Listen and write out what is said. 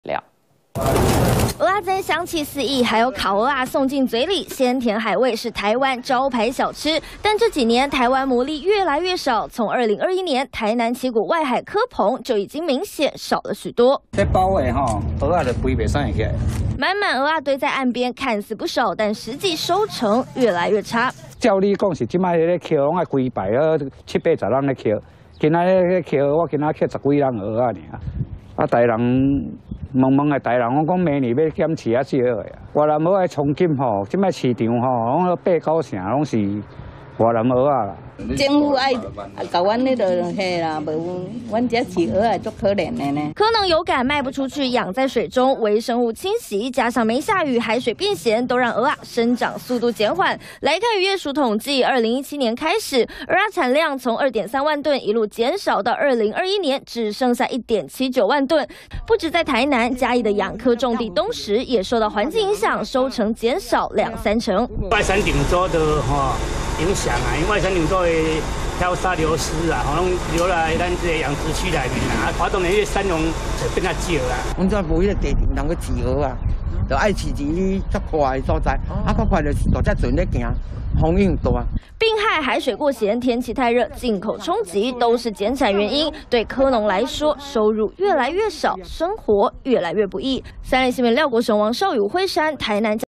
料。 蚵仔煎香气四溢，还有烤蚵仔送进嘴里，鲜甜海味是台湾招牌小吃。但这几年台湾牡蛎越来越少，从2021年台南旗鼓外海科棚就已经明显少了许多。 这包的吼，蚵仔就肥袂生起来。 满满蚵仔堆在岸边，看似不少，但实际收成越来越差。 照你讲是，即摆咧捡拢爱规排啊，7、8、10人咧捡，今仔咧捡，我今仔捡10几人蚵仔尔。啊，大人问的大人，我讲明年要减饲啊少个啊。越南蚵仔从今吼，即摆市场吼，拢8、9成拢是越南蚵仔啦。 政府爱搞阮那个嘿啦，无阮这饲蚵仔足可怜的呢。 可能有感卖不出去，养在水中，微生物侵袭，加上没下雨，海水变咸，都让蚵仔生长速度减缓。来看渔业署统计，2017年开始，蚵仔产量从2.3万吨一路减少到2021年只剩下1.79万吨。不止在台南、嘉义的养科种地东石也受到环境影响，收成减少2、3成。 外山顶洲的影响啊，因为外山顶洲的漂沙流失啊，可能流来咱这个养殖区内面啊，活动的迄个产量就变较少啦。 阮这无迄个地平通去饲蚵啊，就爱饲一较快的所在，较快就是大只船咧行，风影大。 病害、海水过咸、天气太热、进口冲击，都是减产原因。对科农来说，收入越来越少，生活越来越不易。3立新闻廖国雄、王少宇、吴辉山，台南。